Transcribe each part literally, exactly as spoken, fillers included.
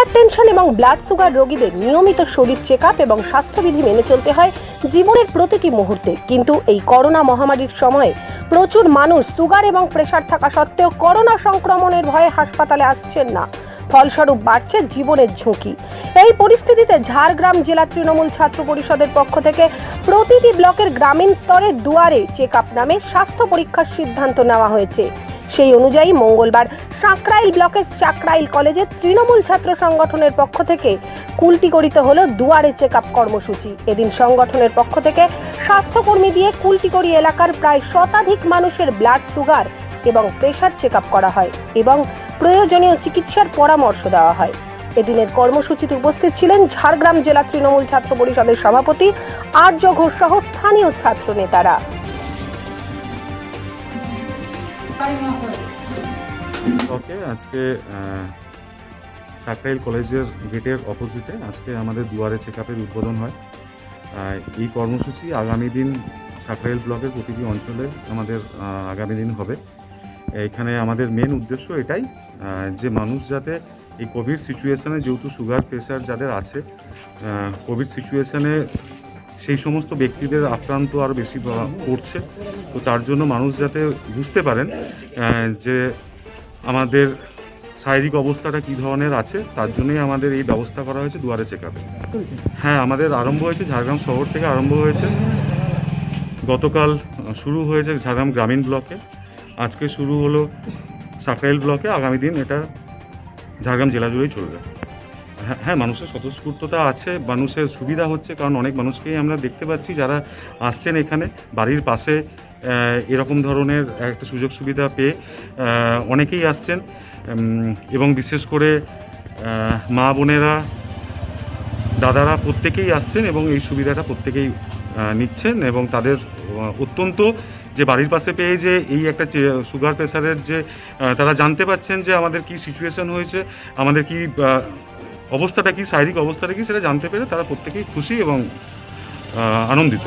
Hypertension এবং blood sugar রোগীদের নিয়মিত শরীর চেকআপ এবং স্বাস্থ্যবিধি মেনে চলতে হয় জীবনের প্রতিটি মুহূর্তে। কিন্তু এই করোনা মহামারীর সময়ে প্রচুর মানুষ সুগার এবং প্রেসার থাকা সত্ত্বেও করোনা সংক্রমণের ভয়ে হাসপাতালে আসছেন না। ফলস্বরূপ বাড়ছে জীবনের ঝুঁকি। এই পরিস্থিতিতে ঝাড়গ্রাম জেলা তৃণমূল ছাত্র পরিষদের পক্ষ থেকে প্রতিটি ব্লকের গ্রামীণ স্তরে দুয়ারে চেকআপ নামে স্বাস্থ্য পরীক্ষার সিদ্ধান্ত নেওয়া হয়েছে। সেই অনুযায়ী মঙ্গলবার সাঁকরাইল ব্লকের সাঁকরাইল কলেজে তৃণমূল ছাত্র সংগঠনের পক্ষ থেকে কুলটিগড়িতে হলো দুয়ারে চেকআপ কর্মসূচি। এদিন সংগঠনের পক্ষ থেকে স্বাস্থ্যকর্মী দিয়ে কুলটিগড়ি এলাকার প্রায় শতাধিক মানুষের ব্লাড সুগার এবং প্রেসার চেকআপ করা হয় এবং প্রয়োজনীয় চিকিৎসার পরামর্শ দেওয়া হয়। এদিনের কর্মসূচিতে উপস্থিত ছিলেন ঝাড়গ্রাম জেলা তৃণমূল ছাত্র পরিষদের সভাপতি আর্য ঘোষ সহ স্থানীয় ছাত্র নেতারা। ওকে, আজকে সাঁকরাইল কলেজের গেটের অপোজিটে আজকে আমাদের দুয়ারে চেকআপের উদ্বোধন হয়। এই কর্মসূচি আগামী দিন সাঁকরাইল ব্লকের প্রতিটি অঞ্চলে আমাদের আগামী দিন হবে। এখানে আমাদের মেন উদ্দেশ্য এটাই যে মানুষ যাতে এই কোভিড সিচুয়েশানে, যেহেতু সুগার প্রেশার যাদের আছে, কোভিড সিচুয়েশানে সেই সমস্ত ব্যক্তিদের আক্রান্ত আরও বেশি পড়ছে। তো তার জন্য মানুষ যাতে বুঝতে পারেন যে আমাদের শারীরিক অবস্থাটা কী ধরনের আছে, তার জন্যই আমাদের এই ব্যবস্থা করা হয়েছে দুয়ারে চেকআপে। হ্যাঁ, আমাদের আরম্ভ হয়েছে ঝাড়গ্রাম শহর থেকে আরম্ভ হয়েছে। গতকাল শুরু হয়েছে ঝাড়গ্রাম গ্রামীণ ব্লকে, আজকে শুরু হলো সাঁকরাইল ব্লকে। আগামী দিন এটা ঝাড়গ্রাম জেলা জুড়েই চলবে। হ্যাঁ হ্যাঁ মানুষের স্বতঃস্ফূর্ততা আছে, মানুষের সুবিধা হচ্ছে, কারণ অনেক মানুষকেই আমরা দেখতে পাচ্ছি যারা আসছেন এখানে বাড়ির পাশে এরকম ধরনের একটা সুযোগ সুবিধা পেয়ে অনেকেই আসছেন এবং বিশেষ করে মা বোনেরা, দাদারা প্রত্যেকেই আসছেন এবং এই সুবিধাটা প্রত্যেকেই নিচ্ছেন এবং তাদের অত্যন্ত যে বাড়ির পাশে পেয়ে যে এই একটা সুগার প্রেসারের যে তারা জানতে পাচ্ছেন যে আমাদের কি সিচুয়েশন হয়েছে, আমাদের কি অবস্থাটা কি, শারীরিক অবস্থাটা কি, সেটা জানতে পেরে তারা প্রত্যেকেই খুশি এবং আনন্দিত।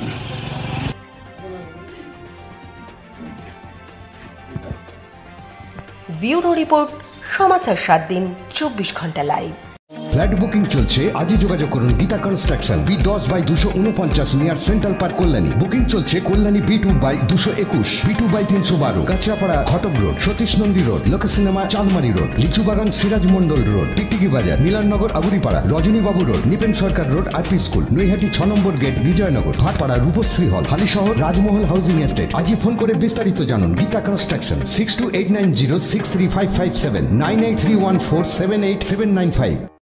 ব্যুরো রিপোর্ট, সমাচার সাত দিন চব্বিশ ঘন্টা লাইভ। ফ্ল্যাট বুকিং চলছে, আজই যোগাযোগ করুন গীতা কনস্ট্রাকশন, বি দশ বাই দুশো উনপঞ্চাশ near central park Kalyani. Booking চলছে কল্যাণী বি টু বাই দুশো একুশ, বি টু বাই তিনশো বারো, Kanchrapara Ghatak road, Satish Nandi road, Lok cinema Chandmari road, Lichubagan Siraj Mondal road, Tiktiki Bazar, Milannagar Aguripara, Rajanibabu road, Nipen Sarkar road, RP school, Naihati ছ নম্বর gate, Bijaynagar, Bhatpara, Rupashree hall, Halisahar, Rajmahal housing estate. আজই ফোন করে বিস্তারিত জানুন। Geeta construction, six two eight nine zero six three five five seven, nine eight three one four seven eight seven nine five.